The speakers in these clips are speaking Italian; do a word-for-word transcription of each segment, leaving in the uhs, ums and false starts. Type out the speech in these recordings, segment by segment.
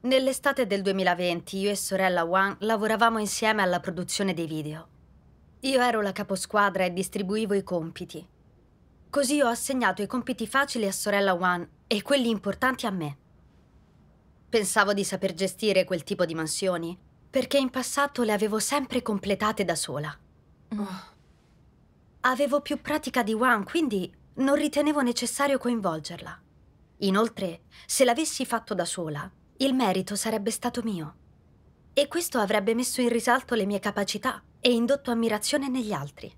Nell'estate del duemilaventi io e sorella Wan lavoravamo insieme alla produzione dei video. Io ero la caposquadra e distribuivo i compiti. Così ho assegnato i compiti facili a sorella Wan e quelli importanti a me. Pensavo di saper gestire quel tipo di mansioni, perché in passato le avevo sempre completate da sola. Oh. Avevo più pratica di Wan, quindi non ritenevo necessario coinvolgerla. Inoltre, se l'avessi fatto da sola, il merito sarebbe stato mio. E questo avrebbe messo in risalto le mie capacità e indotto ammirazione negli altri.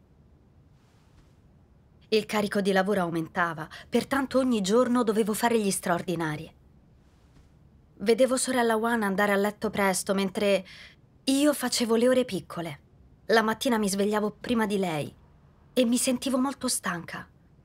Il carico di lavoro aumentava, pertanto ogni giorno dovevo fare gli straordinari. Vedevo sorella Wan andare a letto presto, mentre io facevo le ore piccole. La mattina mi svegliavo prima di lei e mi sentivo molto stanca.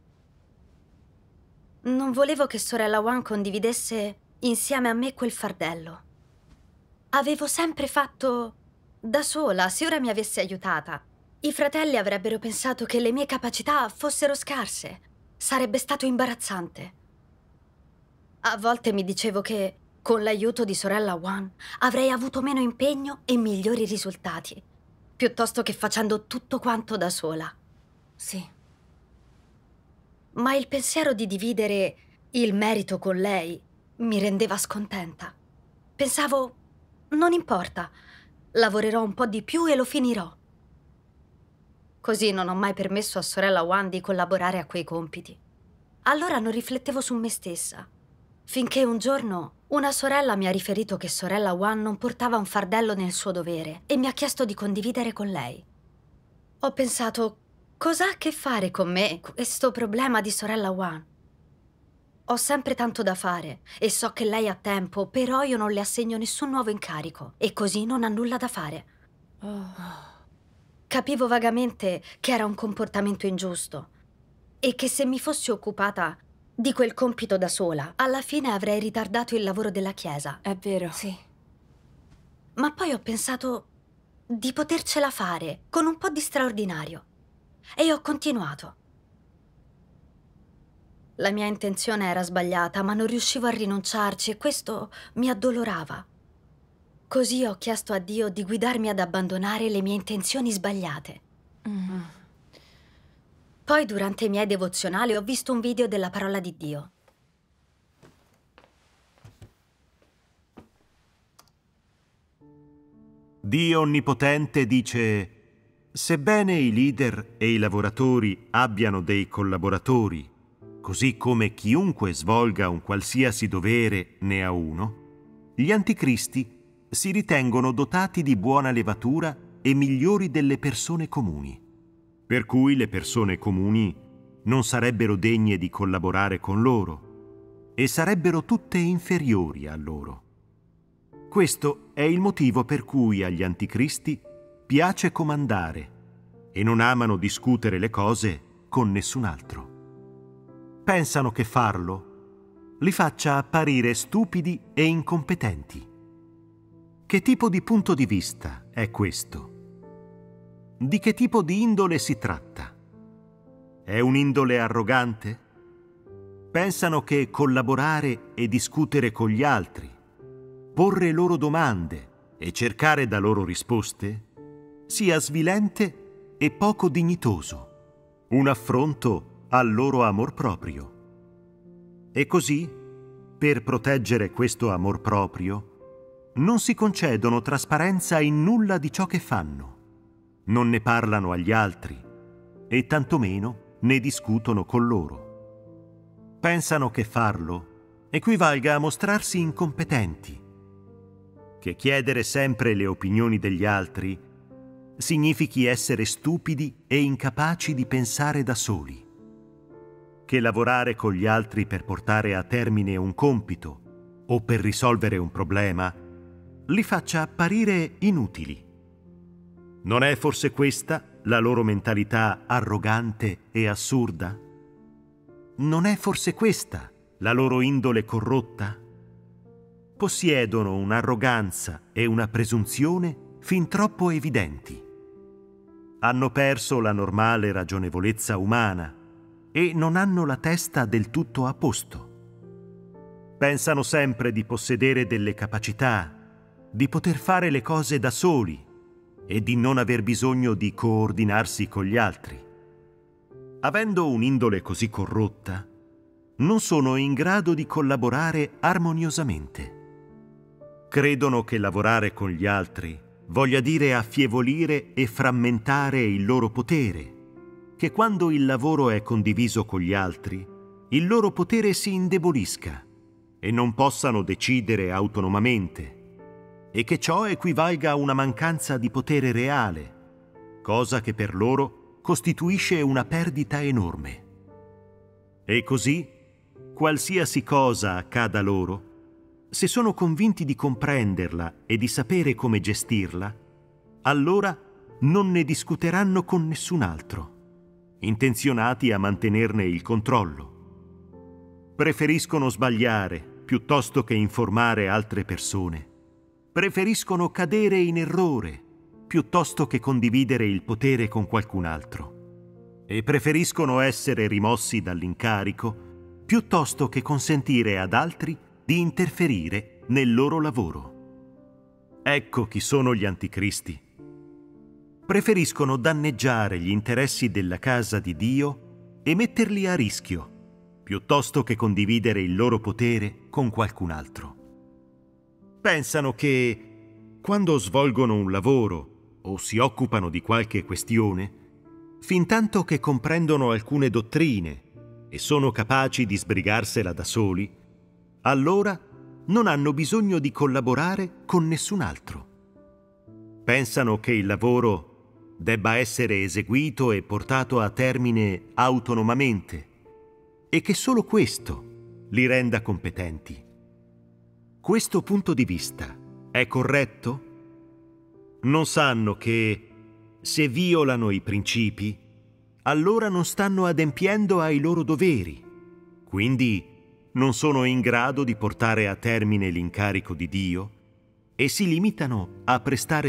Non volevo che sorella Wan condividesse insieme a me quel fardello. Avevo sempre fatto da sola. Se ora mi avesse aiutata, i fratelli avrebbero pensato che le mie capacità fossero scarse. Sarebbe stato imbarazzante. A volte mi dicevo che, con l'aiuto di sorella Wan, avrei avuto meno impegno e migliori risultati, piuttosto che facendo tutto quanto da sola. Sì. Ma il pensiero di dividere il merito con lei mi rendeva scontenta. Pensavo, non importa, lavorerò un po' di più e lo finirò. Così non ho mai permesso a sorella Wan di collaborare a quei compiti. Allora non riflettevo su me stessa, finché un giorno una sorella mi ha riferito che sorella Wan non portava un fardello nel suo dovere e mi ha chiesto di condividere con lei. Ho pensato, cosa ha a che fare con me questo problema di sorella Wan? Ho sempre tanto da fare e so che lei ha tempo, però io non le assegno nessun nuovo incarico e così non ha nulla da fare. Oh. Capivo vagamente che era un comportamento ingiusto e che se mi fossi occupata di quel compito da sola, alla fine avrei ritardato il lavoro della chiesa. È vero. Sì. Ma poi ho pensato di potercela fare con un po' di straordinario e ho continuato. La mia intenzione era sbagliata, ma non riuscivo a rinunciarci e questo mi addolorava. Così ho chiesto a Dio di guidarmi ad abbandonare le mie intenzioni sbagliate. Mm. Poi, durante i miei devozionali, ho visto un video della parola di Dio. Dio Onnipotente dice: sebbene i leader e i lavoratori abbiano dei collaboratori, così come chiunque svolga un qualsiasi dovere ne ha uno, gli anticristi si ritengono dotati di buona levatura e migliori delle persone comuni, per cui le persone comuni non sarebbero degne di collaborare con loro e sarebbero tutte inferiori a loro. Questo è il motivo per cui agli anticristi piace comandare e non amano discutere le cose con nessun altro. Pensano che farlo li faccia apparire stupidi e incompetenti. Che tipo di punto di vista è questo? Di che tipo di indole si tratta? È un'indole arrogante? Pensano che collaborare e discutere con gli altri, porre loro domande e cercare da loro risposte sia svilente e poco dignitoso, un affronto al loro amor proprio. E così, per proteggere questo amor proprio, non si concedono trasparenza in nulla di ciò che fanno, non ne parlano agli altri e tantomeno ne discutono con loro. Pensano che farlo equivalga a mostrarsi incompetenti, che chiedere sempre le opinioni degli altri significhi essere stupidi e incapaci di pensare da soli, che lavorare con gli altri per portare a termine un compito o per risolvere un problema li faccia apparire inutili. Non è forse questa la loro mentalità arrogante e assurda? Non è forse questa la loro indole corrotta? Possiedono un'arroganza e una presunzione fin troppo evidenti. Hanno perso la normale ragionevolezza umana e non hanno la testa del tutto a posto. Pensano sempre di possedere delle capacità, di poter fare le cose da soli e di non aver bisogno di coordinarsi con gli altri. Avendo un'indole così corrotta, non sono in grado di collaborare armoniosamente. Credono che lavorare con gli altri voglia dire affievolire e frammentare il loro potere, che quando il lavoro è condiviso con gli altri, il loro potere si indebolisca e non possano decidere autonomamente, e che ciò equivalga a una mancanza di potere reale, cosa che per loro costituisce una perdita enorme. E così, qualsiasi cosa accada loro, se sono convinti di comprenderla e di sapere come gestirla, allora non ne discuteranno con nessun altro, intenzionati a mantenerne il controllo. Preferiscono sbagliare piuttosto che informare altre persone. Preferiscono cadere in errore piuttosto che condividere il potere con qualcun altro. E preferiscono essere rimossi dall'incarico piuttosto che consentire ad altri di interferire nel loro lavoro. Ecco chi sono gli anticristi. Preferiscono danneggiare gli interessi della casa di Dio e metterli a rischio, piuttosto che condividere il loro potere con qualcun altro. Pensano che, quando svolgono un lavoro o si occupano di qualche questione, fintanto che comprendono alcune dottrine e sono capaci di sbrigarsela da soli, allora non hanno bisogno di collaborare con nessun altro. Pensano che il lavoro debba essere eseguito e portato a termine autonomamente e che solo questo li renda competenti. Questo punto di vista è corretto? Non sanno che, se violano i principi, allora non stanno adempiendo ai loro doveri, quindi non sono in grado di portare a termine l'incarico di Dio e si limitano a prestare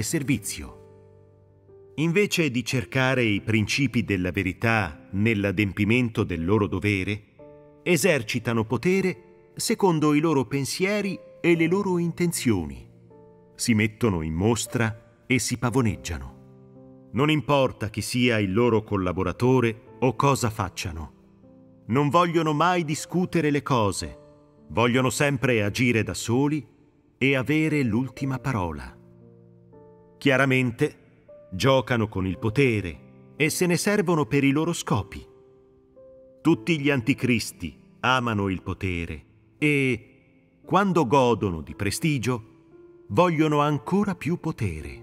servizio. Invece di cercare i principi della verità nell'adempimento del loro dovere, esercitano potere secondo i loro pensieri e le loro intenzioni. Si mettono in mostra e si pavoneggiano. Non importa chi sia il loro collaboratore o cosa facciano. Non vogliono mai discutere le cose, vogliono sempre agire da soli e avere l'ultima parola. Chiaramente giocano con il potere e se ne servono per i loro scopi. Tutti gli anticristi amano il potere e, quando godono di prestigio, vogliono ancora più potere.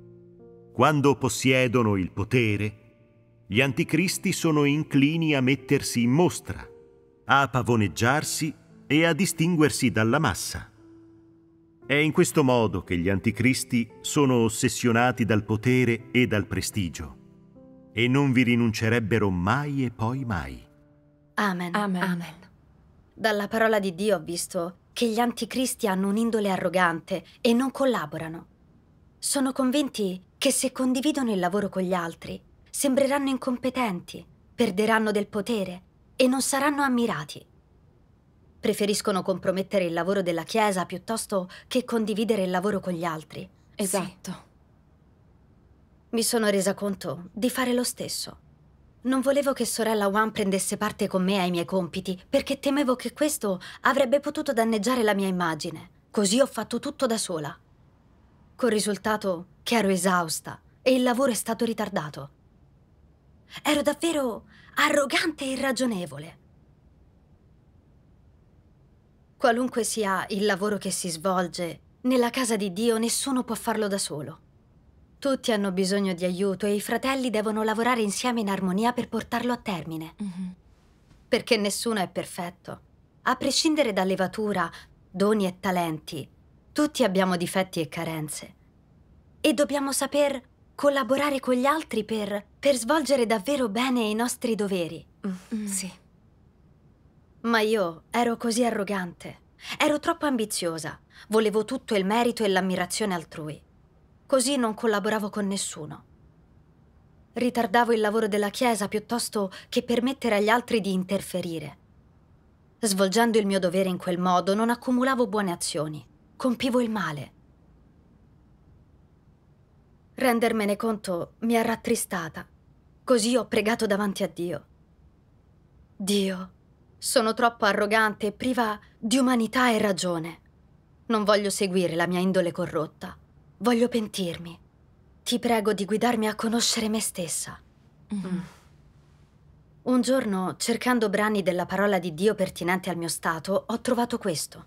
Quando possiedono il potere, gli anticristi sono inclini a mettersi in mostra, a pavoneggiarsi e a distinguersi dalla massa. È in questo modo che gli anticristi sono ossessionati dal potere e dal prestigio e non vi rinuncerebbero mai e poi mai. Amen. Amen. Amen. Dalla parola di Dio ho visto che gli anticristi hanno un'indole arrogante e non collaborano. Sono convinti che se condividono il lavoro con gli altri, sembreranno incompetenti, perderanno del potere e non saranno ammirati. Preferiscono compromettere il lavoro della Chiesa piuttosto che condividere il lavoro con gli altri. Esatto. Sì. Mi sono resa conto di fare lo stesso. Non volevo che sorella Wan prendesse parte con me ai miei compiti, perché temevo che questo avrebbe potuto danneggiare la mia immagine. Così ho fatto tutto da sola. Col risultato che ero esausta e il lavoro è stato ritardato. Ero davvero arrogante e irragionevole. Qualunque sia il lavoro che si svolge, nella casa di Dio nessuno può farlo da solo. Tutti hanno bisogno di aiuto e i fratelli devono lavorare insieme in armonia per portarlo a termine. Mm-hmm. Perché nessuno è perfetto. A prescindere da levatura, doni e talenti, tutti abbiamo difetti e carenze. E dobbiamo saper collaborare con gli altri per, per svolgere davvero bene i nostri doveri. Mm-hmm. Sì. Ma io ero così arrogante. Ero troppo ambiziosa. Volevo tutto il merito e l'ammirazione altrui. Così non collaboravo con nessuno. Ritardavo il lavoro della Chiesa piuttosto che permettere agli altri di interferire. Svolgendo il mio dovere in quel modo non accumulavo buone azioni, compivo il male. Rendermene conto mi ha rattristata, così ho pregato davanti a Dio. Dio, sono troppo arrogante e priva di umanità e ragione. Non voglio seguire la mia indole corrotta, voglio pentirmi. Ti prego di guidarmi a conoscere me stessa. Mm. Un giorno, cercando brani della parola di Dio pertinenti al mio stato, ho trovato questo.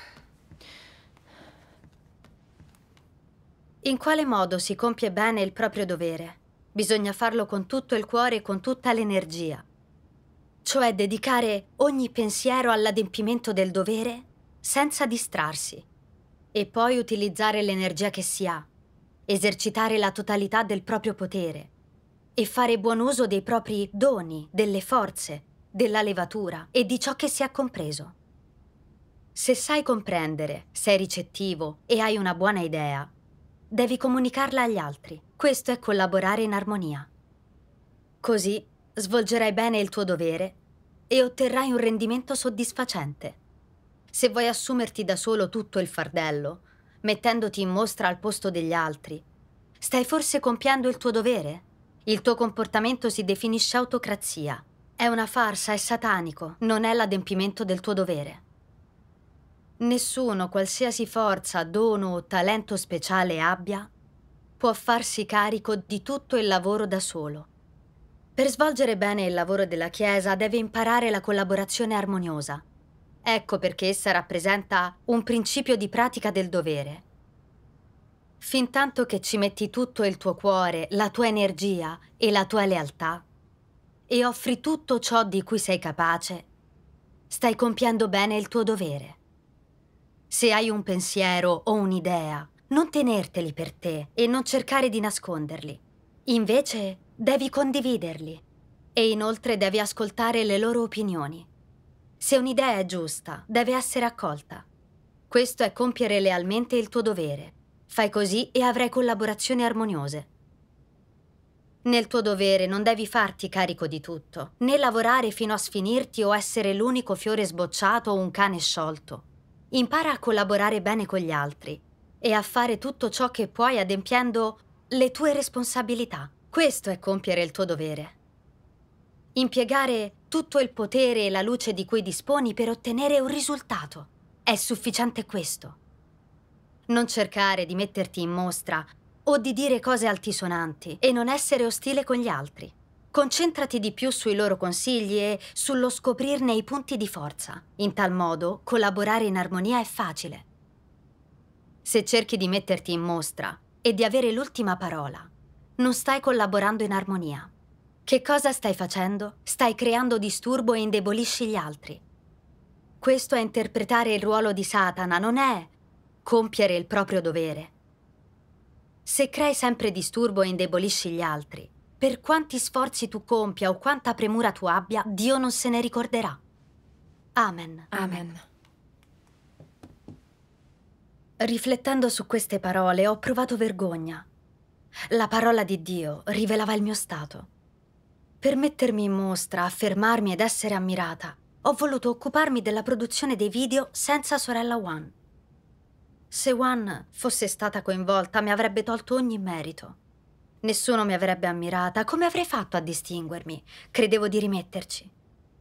In quale modo si compie bene il proprio dovere? Bisogna farlo con tutto il cuore e con tutta l'energia. Cioè dedicare ogni pensiero all'adempimento del dovere senza distrarsi. E poi utilizzare l'energia che si ha, esercitare la totalità del proprio potere e fare buon uso dei propri doni, delle forze, della levatura e di ciò che si è compreso. Se sai comprendere, sei ricettivo e hai una buona idea, devi comunicarla agli altri. Questo è collaborare in armonia. Così svolgerai bene il tuo dovere e otterrai un rendimento soddisfacente. Se vuoi assumerti da solo tutto il fardello, mettendoti in mostra al posto degli altri, stai forse compiendo il tuo dovere? Il tuo comportamento si definisce autocrazia. È una farsa, è satanico, non è l'adempimento del tuo dovere. Nessuno, qualsiasi forza, dono o talento speciale abbia, può farsi carico di tutto il lavoro da solo. Per svolgere bene il lavoro della Chiesa deve imparare la collaborazione armoniosa. Ecco perché essa rappresenta un principio di pratica del dovere. Fintanto che ci metti tutto il tuo cuore, la tua energia e la tua lealtà, e offri tutto ciò di cui sei capace, stai compiendo bene il tuo dovere. Se hai un pensiero o un'idea, non tenerteli per te e non cercare di nasconderli. Invece, devi condividerli e inoltre devi ascoltare le loro opinioni. Se un'idea è giusta, deve essere accolta. Questo è compiere lealmente il tuo dovere. Fai così e avrai collaborazioni armoniose. Nel tuo dovere non devi farti carico di tutto, né lavorare fino a sfinirti o essere l'unico fiore sbocciato o un cane sciolto. Impara a collaborare bene con gli altri e a fare tutto ciò che puoi adempiendo le tue responsabilità. Questo è compiere il tuo dovere. Impiegare tutto il potere e la luce di cui disponi per ottenere un risultato. È sufficiente questo. Non cercare di metterti in mostra o di dire cose altisonanti e non essere ostile con gli altri. Concentrati di più sui loro consigli e sullo scoprirne i punti di forza. In tal modo, collaborare in armonia è facile. Se cerchi di metterti in mostra e di avere l'ultima parola, non stai collaborando in armonia. Che cosa stai facendo? Stai creando disturbo e indebolisci gli altri. Questo è interpretare il ruolo di Satana, non è compiere il proprio dovere. Se crei sempre disturbo e indebolisci gli altri, per quanti sforzi tu compia o quanta premura tu abbia, Dio non se ne ricorderà. Amen. Amen. Riflettendo su queste parole ho provato vergogna. La parola di Dio rivelava il mio stato. Per mettermi in mostra, affermarmi ed essere ammirata, ho voluto occuparmi della produzione dei video senza sorella Wan. Se Wan fosse stata coinvolta, mi avrebbe tolto ogni merito. Nessuno mi avrebbe ammirata. Come avrei fatto a distinguermi? Credevo di rimetterci.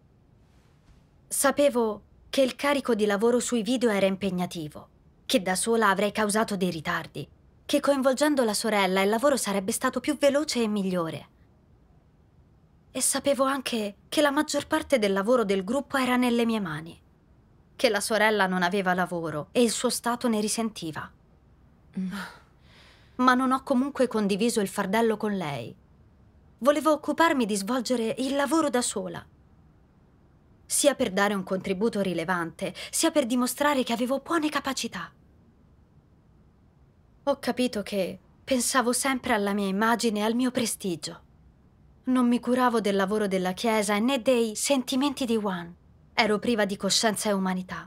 Sapevo che il carico di lavoro sui video era impegnativo, che da sola avrei causato dei ritardi, che coinvolgendo la sorella il lavoro sarebbe stato più veloce e migliore. E sapevo anche che la maggior parte del lavoro del gruppo era nelle mie mani, che la sorella non aveva lavoro e il suo stato ne risentiva. Mm. Ma non ho comunque condiviso il fardello con lei. Volevo occuparmi di svolgere il lavoro da sola, sia per dare un contributo rilevante, sia per dimostrare che avevo buone capacità. Ho capito che pensavo sempre alla mia immagine e al mio prestigio. Non mi curavo del lavoro della Chiesa né dei sentimenti di Wan. Ero priva di coscienza e umanità.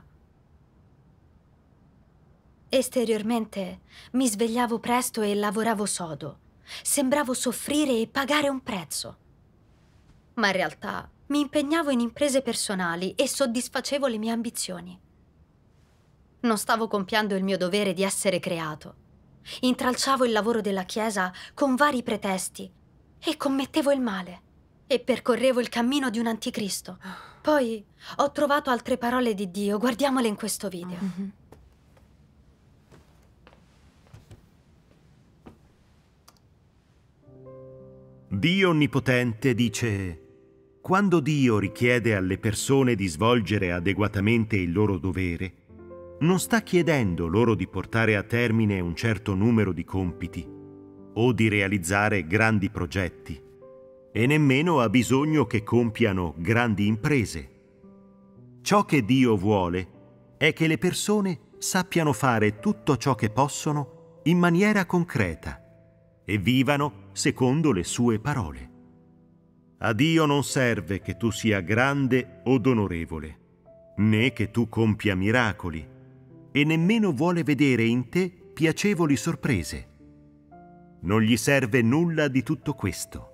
Esteriormente mi svegliavo presto e lavoravo sodo. Sembravo soffrire e pagare un prezzo. Ma in realtà mi impegnavo in imprese personali e soddisfacevo le mie ambizioni. Non stavo compiendo il mio dovere di essere creato. Intralciavo il lavoro della Chiesa con vari pretesti e commettevo il male e percorrevo il cammino di un anticristo. Poi ho trovato altre parole di Dio, guardiamole in questo video. Mm-hmm. Dio Onnipotente dice: quando Dio richiede alle persone di svolgere adeguatamente il loro dovere, non sta chiedendo loro di portare a termine un certo numero di compiti o di realizzare grandi progetti, e nemmeno ha bisogno che compiano grandi imprese. Ciò che Dio vuole è che le persone sappiano fare tutto ciò che possono in maniera concreta e vivano secondo le sue parole. A Dio non serve che tu sia grande o onorevole, né che tu compia miracoli, e nemmeno vuole vedere in te piacevoli sorprese. Non gli serve nulla di tutto questo.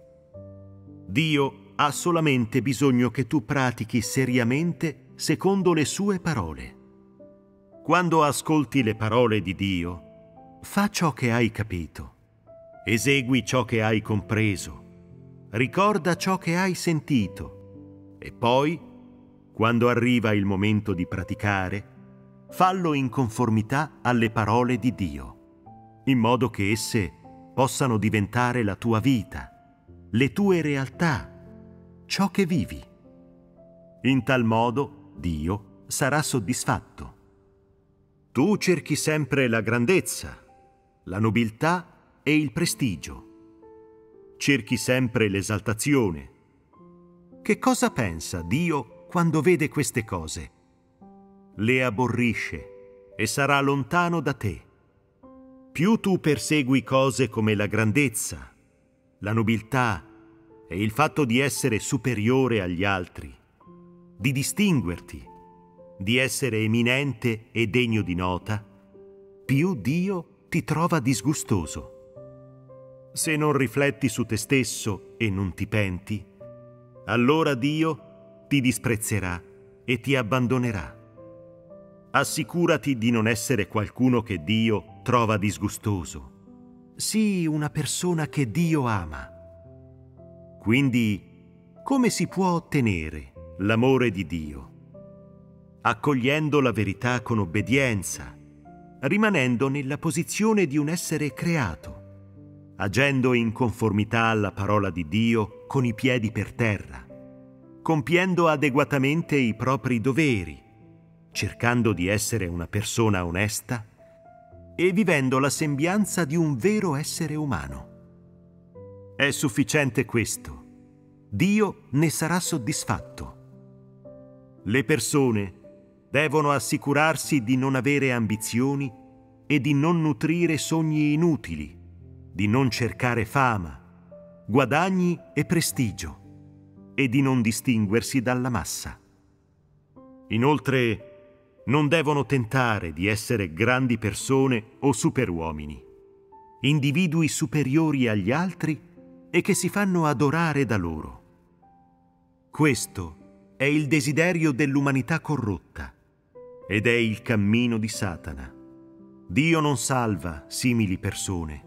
Dio ha solamente bisogno che tu pratichi seriamente secondo le sue parole. Quando ascolti le parole di Dio, fa ciò che hai capito, esegui ciò che hai compreso, ricorda ciò che hai sentito e poi, quando arriva il momento di praticare, fallo in conformità alle parole di Dio, in modo che esse possano diventare la tua vita, le tue realtà, ciò che vivi. In tal modo Dio sarà soddisfatto. Tu cerchi sempre la grandezza, la nobiltà e il prestigio. Cerchi sempre l'esaltazione. Che cosa pensa Dio quando vede queste cose? Le aborrisce e sarà lontano da te. Più tu persegui cose come la grandezza, la nobiltà e il fatto di essere superiore agli altri, di distinguerti, di essere eminente e degno di nota, più Dio ti trova disgustoso. Se non rifletti su te stesso e non ti penti, allora Dio ti disprezzerà e ti abbandonerà. Assicurati di non essere qualcuno che Dio trova disgustoso. Sii una persona che Dio ama. Quindi, come si può ottenere l'amore di Dio? Accogliendo la verità con obbedienza, rimanendo nella posizione di un essere creato, agendo in conformità alla parola di Dio con i piedi per terra, compiendo adeguatamente i propri doveri, cercando di essere una persona onesta e vivendo la sembianza di un vero essere umano. È sufficiente questo. Dio ne sarà soddisfatto. Le persone devono assicurarsi di non avere ambizioni e di non nutrire sogni inutili, di non cercare fama, guadagni e prestigio, e di non distinguersi dalla massa. Inoltre, non devono tentare di essere grandi persone o superuomini, individui superiori agli altri e che si fanno adorare da loro. Questo è il desiderio dell'umanità corrotta ed è il cammino di Satana. Dio non salva simili persone.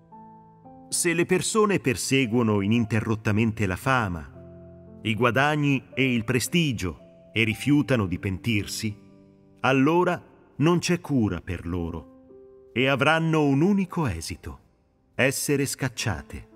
Se le persone perseguono ininterrottamente la fama, i guadagni e il prestigio e rifiutano di pentirsi, allora non c'è cura per loro e avranno un unico esito: essere scacciate.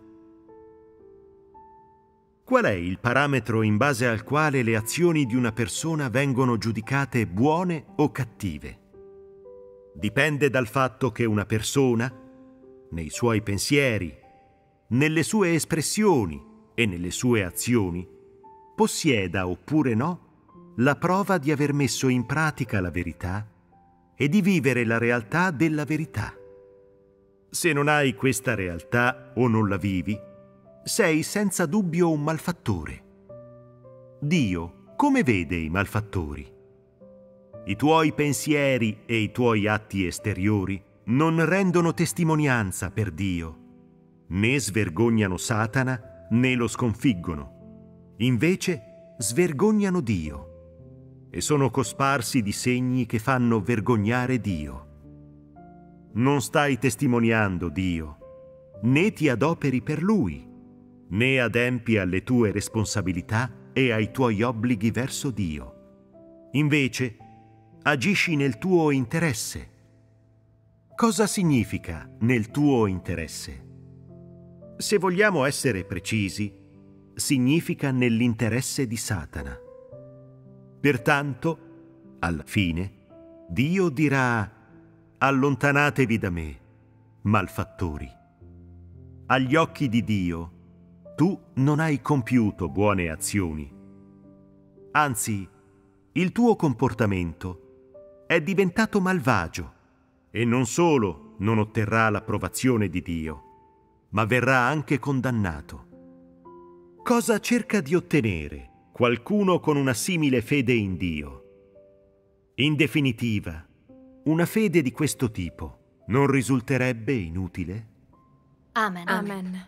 Qual è il parametro in base al quale le azioni di una persona vengono giudicate buone o cattive? Dipende dal fatto che una persona, nei suoi pensieri, nelle sue espressioni e nelle sue azioni, possieda oppure no la prova di aver messo in pratica la verità e di vivere la realtà della verità. Se non hai questa realtà o non la vivi, sei senza dubbio un malfattore. Dio come vede i malfattori? I tuoi pensieri e i tuoi atti esteriori non rendono testimonianza per Dio, né svergognano Satana né lo sconfiggono. Invece svergognano Dio e sono cosparsi di segni che fanno vergognare Dio. Non stai testimoniando Dio, né ti adoperi per Lui, né adempi alle tue responsabilità e ai tuoi obblighi verso Dio. Invece, agisci nel tuo interesse. Cosa significa nel tuo interesse? Se vogliamo essere precisi, significa nell'interesse di Satana. Pertanto, alla fine, Dio dirà: allontanatevi da me, malfattori. Agli occhi di Dio, tu non hai compiuto buone azioni. Anzi, il tuo comportamento è diventato malvagio e non solo non otterrà l'approvazione di Dio, ma verrà anche condannato. Cosa cerca di ottenere qualcuno con una simile fede in Dio? In definitiva, una fede di questo tipo non risulterebbe inutile? Amen. Amen.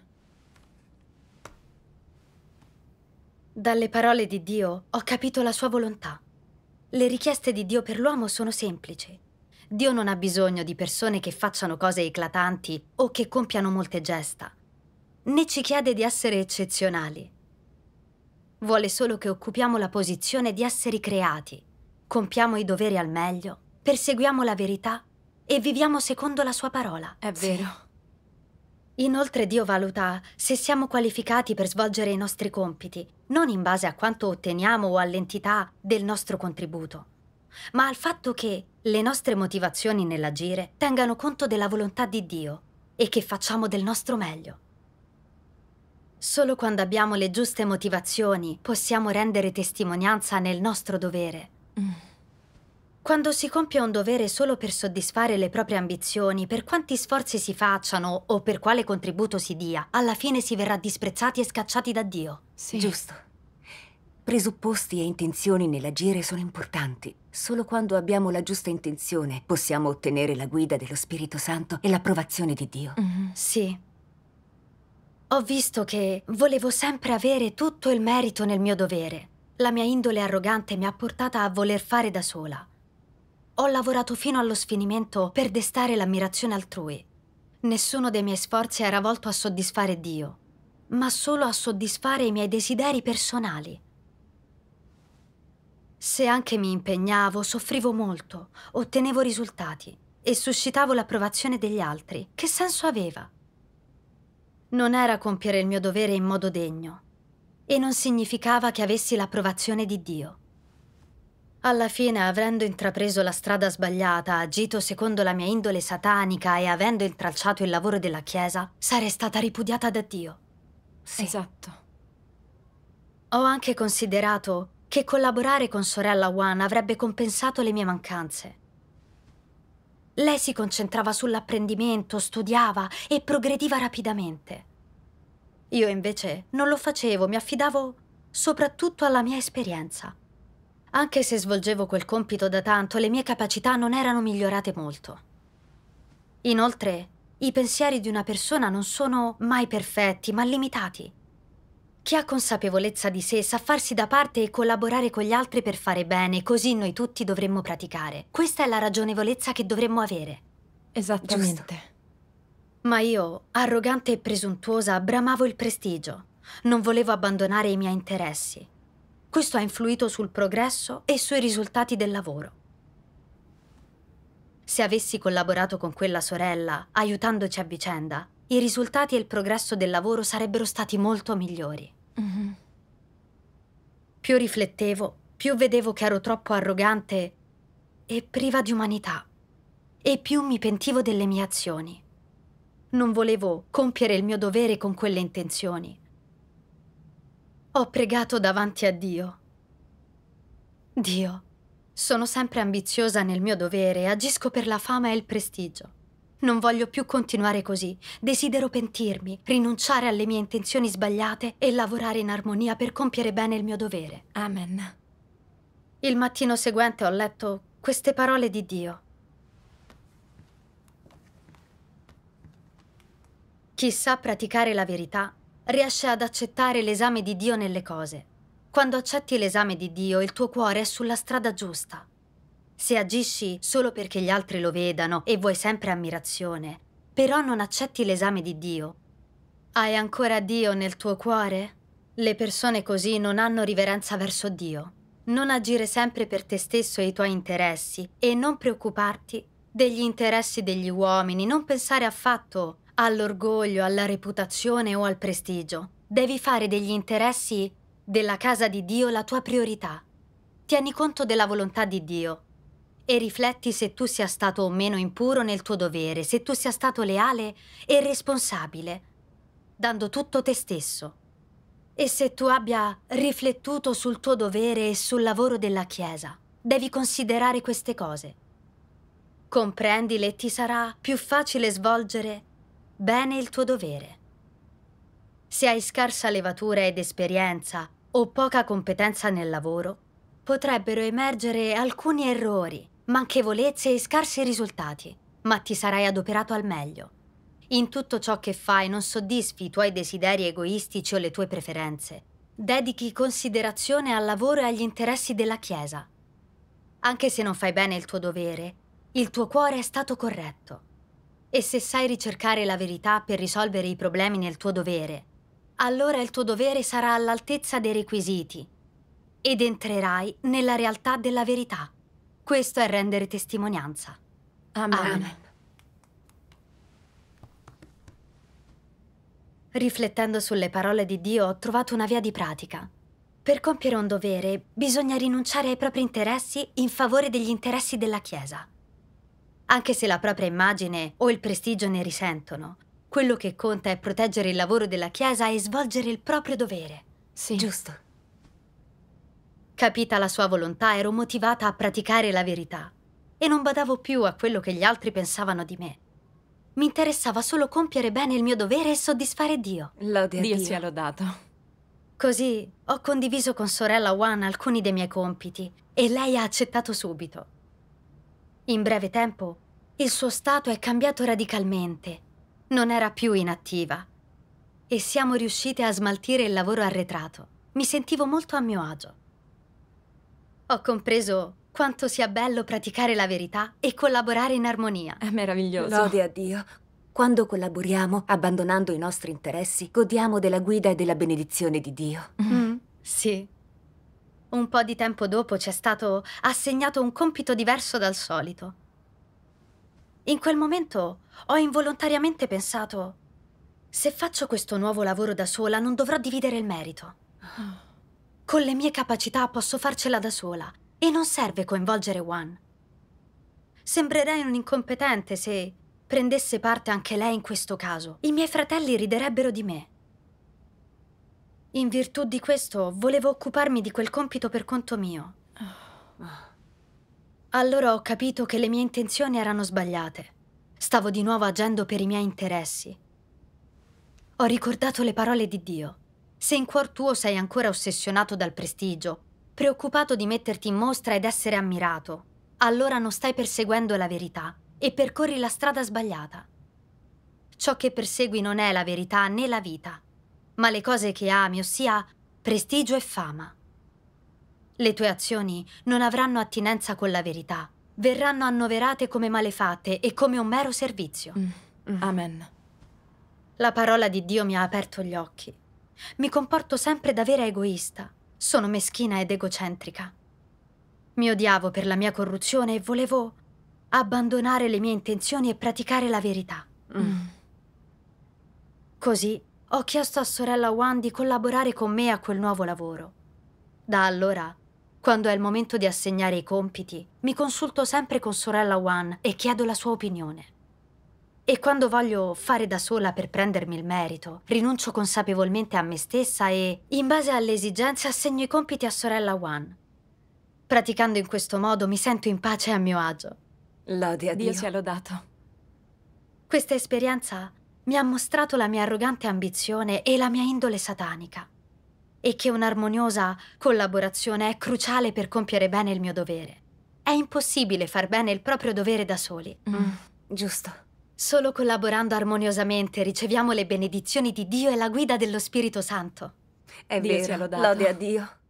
Dalle parole di Dio ho capito la sua volontà. Le richieste di Dio per l'uomo sono semplici. Dio non ha bisogno di persone che facciano cose eclatanti o che compiano molte gesta, né ci chiede di essere eccezionali. Vuole solo che occupiamo la posizione di esseri creati, compiamo i doveri al meglio, perseguiamo la verità e viviamo secondo la sua parola. È vero. Inoltre Dio valuta se siamo qualificati per svolgere i nostri compiti, non in base a quanto otteniamo o all'entità del nostro contributo, ma al fatto che le nostre motivazioni nell'agire tengano conto della volontà di Dio e che facciamo del nostro meglio. Solo quando abbiamo le giuste motivazioni possiamo rendere testimonianza nel nostro dovere. Mm. Quando si compie un dovere solo per soddisfare le proprie ambizioni, per quanti sforzi si facciano o per quale contributo si dia, alla fine si verrà disprezzati e scacciati da Dio. Sì. Giusto. Presupposti e intenzioni nell'agire sono importanti. Solo quando abbiamo la giusta intenzione possiamo ottenere la guida dello Spirito Santo e l'approvazione di Dio. Mm-hmm. Sì. Ho visto che volevo sempre avere tutto il merito nel mio dovere. La mia indole arrogante mi ha portata a voler fare da sola. Ho lavorato fino allo sfinimento per destare l'ammirazione altrui. Nessuno dei miei sforzi era volto a soddisfare Dio, ma solo a soddisfare i miei desideri personali. Se anche mi impegnavo, soffrivo molto, ottenevo risultati e suscitavo l'approvazione degli altri. Che senso aveva? Non era compiere il mio dovere in modo degno e non significava che avessi l'approvazione di Dio. Alla fine, avendo intrapreso la strada sbagliata, agito secondo la mia indole satanica e avendo intralciato il lavoro della Chiesa, sarei stata ripudiata da Dio. Sì. Esatto. Ho anche considerato che collaborare con sorella Wan avrebbe compensato le mie mancanze. Lei si concentrava sull'apprendimento, studiava e progrediva rapidamente. Io invece non lo facevo, mi affidavo soprattutto alla mia esperienza. Anche se svolgevo quel compito da tanto, le mie capacità non erano migliorate molto. Inoltre, i pensieri di una persona non sono mai perfetti, ma limitati. Chi ha consapevolezza di sé sa farsi da parte e collaborare con gli altri per fare bene, così noi tutti dovremmo praticare. Questa è la ragionevolezza che dovremmo avere. Esattamente. Ma io, arrogante e presuntuosa, bramavo il prestigio. Non volevo abbandonare i miei interessi. Questo ha influito sul progresso e sui risultati del lavoro. Se avessi collaborato con quella sorella, aiutandoci a vicenda, i risultati e il progresso del lavoro sarebbero stati molto migliori. Mm-hmm. Più riflettevo, più vedevo che ero troppo arrogante e priva di umanità, e più mi pentivo delle mie azioni. Non volevo compiere il mio dovere con quelle intenzioni. Ho pregato davanti a Dio. Dio, sono sempre ambiziosa nel mio dovere, agisco per la fama e il prestigio. Non voglio più continuare così. Desidero pentirmi, rinunciare alle mie intenzioni sbagliate e lavorare in armonia per compiere bene il mio dovere. Amen. Il mattino seguente ho letto queste parole di Dio. Chi sa praticare la verità riesce ad accettare l'esame di Dio nelle cose. Quando accetti l'esame di Dio, il tuo cuore è sulla strada giusta. Se agisci solo perché gli altri lo vedano e vuoi sempre ammirazione, però non accetti l'esame di Dio, hai ancora Dio nel tuo cuore? Le persone così non hanno riverenza verso Dio. Non agire sempre per te stesso e i tuoi interessi e non preoccuparti degli interessi degli uomini, non pensare affatto all'orgoglio, alla reputazione o al prestigio. Devi fare degli interessi della casa di Dio la tua priorità. Tieni conto della volontà di Dio e rifletti se tu sia stato o meno impuro nel tuo dovere, se tu sia stato leale e responsabile, dando tutto te stesso. E se tu abbia riflettuto sul tuo dovere e sul lavoro della Chiesa. Devi considerare queste cose. Comprendile e ti sarà più facile svolgere bene il tuo dovere. Se hai scarsa levatura ed esperienza o poca competenza nel lavoro, potrebbero emergere alcuni errori, manchevolezze e scarsi risultati, ma ti sarai adoperato al meglio. In tutto ciò che fai non soddisfi i tuoi desideri egoistici o le tue preferenze. Dedichi considerazione al lavoro e agli interessi della Chiesa. Anche se non fai bene il tuo dovere, il tuo cuore è stato corretto. E se sai ricercare la verità per risolvere i problemi nel tuo dovere, allora il tuo dovere sarà all'altezza dei requisiti ed entrerai nella realtà della verità. Questo è rendere testimonianza. Amen. Amen. Riflettendo sulle parole di Dio, ho trovato una via di pratica. Per compiere un dovere, bisogna rinunciare ai propri interessi in favore degli interessi della Chiesa. Anche se la propria immagine o il prestigio ne risentono, quello che conta è proteggere il lavoro della Chiesa e svolgere il proprio dovere. Sì. Giusto. Capita la sua volontà, ero motivata a praticare la verità e non badavo più a quello che gli altri pensavano di me. Mi interessava solo compiere bene il mio dovere e soddisfare Dio. Lode a Dio Dio. sia lodato. Così ho condiviso con sorella Juan alcuni dei miei compiti e lei ha accettato subito. In breve tempo il suo stato è cambiato radicalmente. Non era più inattiva e siamo riuscite a smaltire il lavoro arretrato. Mi sentivo molto a mio agio. Ho compreso quanto sia bello praticare la verità e collaborare in armonia. È meraviglioso. Lode a Dio. Quando collaboriamo, abbandonando i nostri interessi, godiamo della guida e della benedizione di Dio. Mm, sì. Un po' di tempo dopo ci è stato assegnato un compito diverso dal solito. In quel momento ho involontariamente pensato: se faccio questo nuovo lavoro da sola non dovrò dividere il merito. Con le mie capacità posso farcela da sola e non serve coinvolgere Juan. Sembrerei un incompetente se prendesse parte anche lei in questo caso. I miei fratelli riderebbero di me. In virtù di questo volevo occuparmi di quel compito per conto mio. Allora ho capito che le mie intenzioni erano sbagliate. Stavo di nuovo agendo per i miei interessi. Ho ricordato le parole di Dio. Se in cuor tuo sei ancora ossessionato dal prestigio, preoccupato di metterti in mostra ed essere ammirato, allora non stai perseguendo la verità e percorri la strada sbagliata. Ciò che persegui non è la verità né la vita, ma le cose che ami, ossia prestigio e fama. Le tue azioni non avranno attinenza con la verità, verranno annoverate come malefatte e come un mero servizio. Mm. Amen. La parola di Dio mi ha aperto gli occhi. Mi comporto sempre da vera egoista. Sono meschina ed egocentrica. Mi odiavo per la mia corruzione e volevo abbandonare le mie intenzioni e praticare la verità. Mm. Così ho chiesto a sorella Juan di collaborare con me a quel nuovo lavoro. Da allora, quando è il momento di assegnare i compiti, mi consulto sempre con sorella Juan e chiedo la sua opinione. E quando voglio fare da sola per prendermi il merito, rinuncio consapevolmente a me stessa e, in base alle esigenze, assegno i compiti a sorella Juan. Praticando in questo modo mi sento in pace e a mio agio. Lode a Dio. Dio sia lodato. Questa esperienza mi ha mostrato la mia arrogante ambizione e la mia indole satanica, e che un'armoniosa collaborazione è cruciale per compiere bene il mio dovere. È impossibile far bene il proprio dovere da soli. Mm. Giusto. Solo collaborando armoniosamente riceviamo le benedizioni di Dio e la guida dello Spirito Santo. È Dio vero. sia lodato. Lode a Dio.